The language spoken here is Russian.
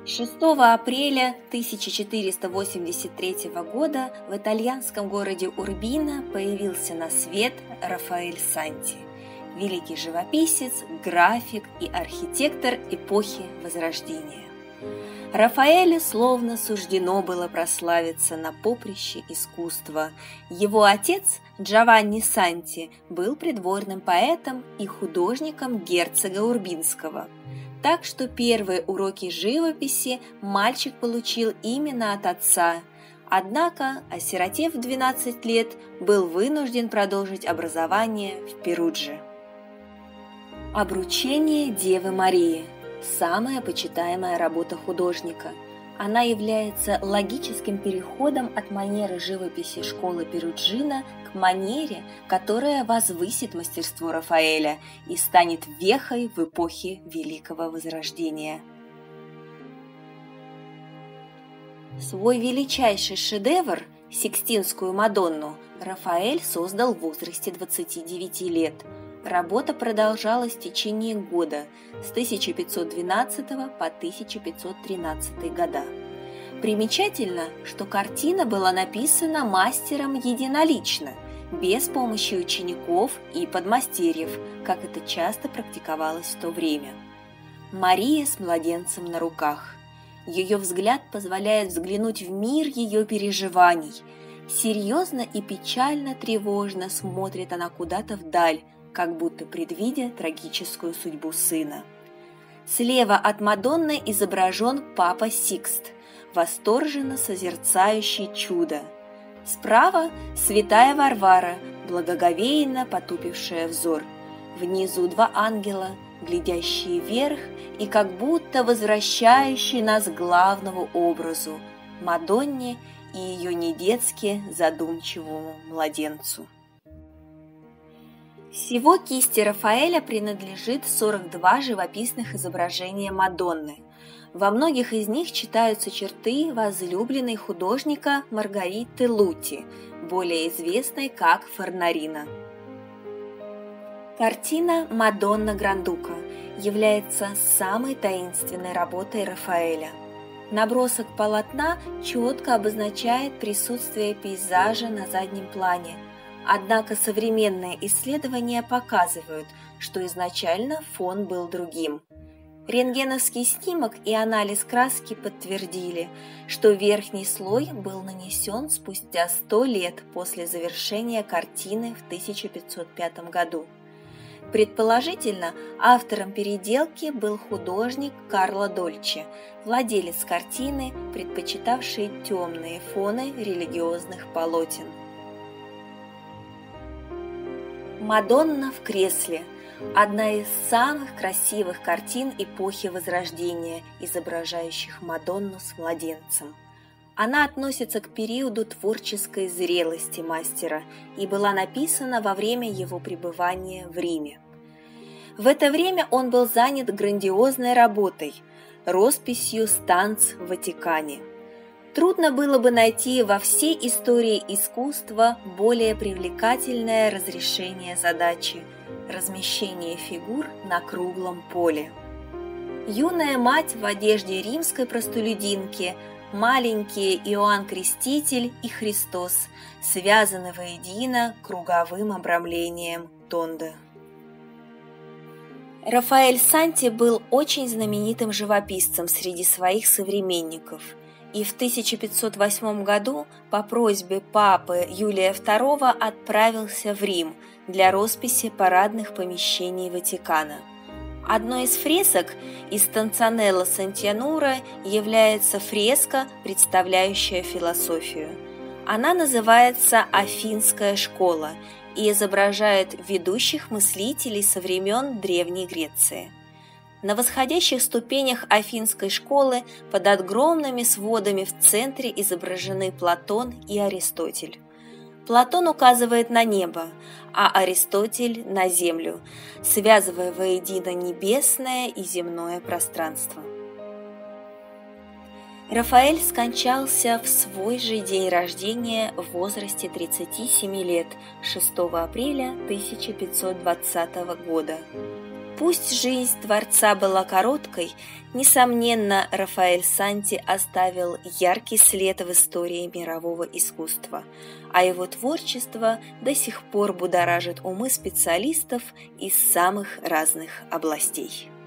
6 апреля 1483 года в итальянском городе Урбино появился на свет Рафаэль Санти, великий живописец, график и архитектор эпохи Возрождения. Рафаэлю словно суждено было прославиться на поприще искусства. Его отец Джованни Санти был придворным поэтом и художником герцога Урбинского. Так что первые уроки живописи мальчик получил именно от отца. Однако, осиротев в 12 лет, был вынужден продолжить образование в Перудже. Обручение Девы Марии – самая почитаемая работа художника. Она является логическим переходом от манеры живописи школы Перуджино к манере, которая возвысит мастерство Рафаэля и станет вехой в эпохе Великого Возрождения. Свой величайший шедевр – Сикстинскую Мадонну – Рафаэль создал в возрасте 29 лет. Работа продолжалась в течение года с 1512 по 1513 года. Примечательно, что картина была написана мастером единолично, без помощи учеников и подмастерьев, как это часто практиковалось в то время. Мария с младенцем на руках. Ее взгляд позволяет взглянуть в мир ее переживаний. Серьезно и печально тревожно смотрит она куда-то вдаль, как будто предвидя трагическую судьбу сына. Слева от Мадонны изображен папа Сикст, восторженно созерцающий чудо. Справа – святая Варвара, благоговейно потупившая взор. Внизу два ангела, глядящие вверх и как будто возвращающие нас к главному образу – Мадонне и ее недетски задумчивому младенцу. Всего кисти Рафаэля принадлежит 42 живописных изображения Мадонны. Во многих из них читаются черты возлюбленной художника Маргариты Лути, более известной как Форнарина. Картина «Мадонна Грандука» является самой таинственной работой Рафаэля. Набросок полотна четко обозначает присутствие пейзажа на заднем плане. Однако современные исследования показывают, что изначально фон был другим. Рентгеновский снимок и анализ краски подтвердили, что верхний слой был нанесен спустя 100 лет после завершения картины в 1505 году. Предположительно, автором переделки был художник Карло Дольче, владелец картины, предпочитавший темные фоны религиозных полотен. Мадонна в кресле – одна из самых красивых картин эпохи Возрождения, изображающих Мадонну с младенцем. Она относится к периоду творческой зрелости мастера и была написана во время его пребывания в Риме. В это время он был занят грандиозной работой – росписью станц в Ватикане. Трудно было бы найти во всей истории искусства более привлекательное разрешение задачи – размещение фигур на круглом поле. Юная мать в одежде римской простолюдинки, маленькие Иоанн Креститель и Христос связаны воедино круговым обрамлением тонды. Рафаэль Санти был очень знаменитым живописцем среди своих современников – и в 1508 году по просьбе папы Юлия II отправился в Рим для росписи парадных помещений Ватикана. Одной из фресок из Станцанелло Сантьянура является фреска, представляющая философию. Она называется «Афинская школа» и изображает ведущих мыслителей со времен Древней Греции. На восходящих ступенях Афинской школы под огромными сводами в центре изображены Платон и Аристотель. Платон указывает на небо, а Аристотель – на землю, связывая воедино небесное и земное пространство. Рафаэль скончался в свой же день рождения в возрасте 37 лет, 6 апреля 1520 года. Пусть жизнь творца была короткой, несомненно, Рафаэль Санти оставил яркий след в истории мирового искусства, а его творчество до сих пор будоражит умы специалистов из самых разных областей.